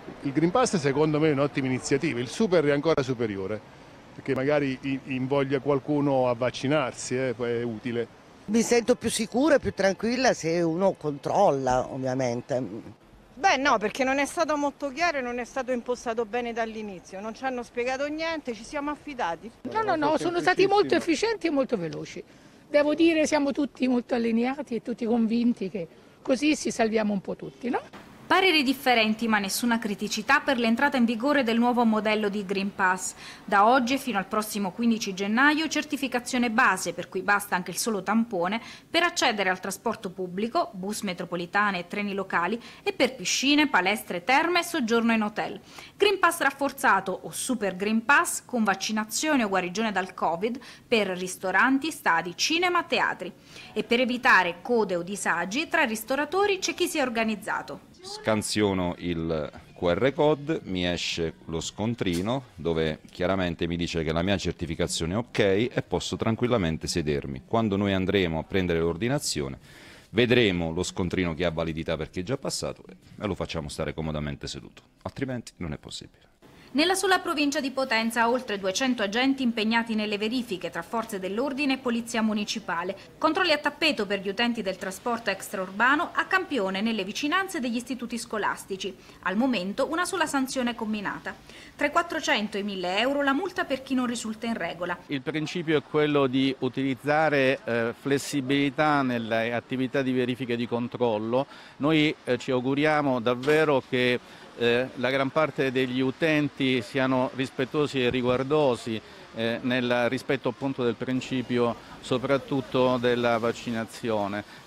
Il Green Pass secondo me è un'ottima iniziativa, il super è ancora superiore, perché magari invoglia qualcuno a vaccinarsi, poi è utile. Mi sento più sicura e più tranquilla se uno controlla, ovviamente. Beh no, perché non è stato molto chiaro e non è stato impostato bene dall'inizio, non ci hanno spiegato niente, ci siamo affidati. No, sono stati molto efficienti e molto veloci. Devo dire, siamo tutti molto allineati e tutti convinti che così ci salviamo un po' tutti, no? Pareri differenti ma nessuna criticità per l'entrata in vigore del nuovo modello di Green Pass. Da oggi fino al prossimo 15 gennaio certificazione base, per cui basta anche il solo tampone, per accedere al trasporto pubblico, bus metropolitane e treni locali e per piscine, palestre, terme e soggiorno in hotel. Green Pass rafforzato o Super Green Pass con vaccinazione o guarigione dal Covid per ristoranti, stadi, cinema, teatri. E per evitare code o disagi tra i ristoratori c'è chi si è organizzato. Scansiono il QR code, mi esce lo scontrino dove chiaramente mi dice che la mia certificazione è ok e posso tranquillamente sedermi. Quando noi andremo a prendere l'ordinazione vedremo lo scontrino che ha validità perché è già passato e lo facciamo stare comodamente seduto, altrimenti non è possibile. Nella sola provincia di Potenza oltre 200 agenti impegnati nelle verifiche tra forze dell'ordine e polizia municipale. Controlli a tappeto per gli utenti del trasporto extraurbano a campione nelle vicinanze degli istituti scolastici. Al momento una sola sanzione comminata. Tra i 400 e i 1.000 euro la multa per chi non risulta in regola. Il principio è quello di utilizzare flessibilità nelle attività di verifica e di controllo. Noi ci auguriamo davvero che la gran parte degli utenti siano rispettosi e riguardosi nel rispetto appunto del principio soprattutto della vaccinazione.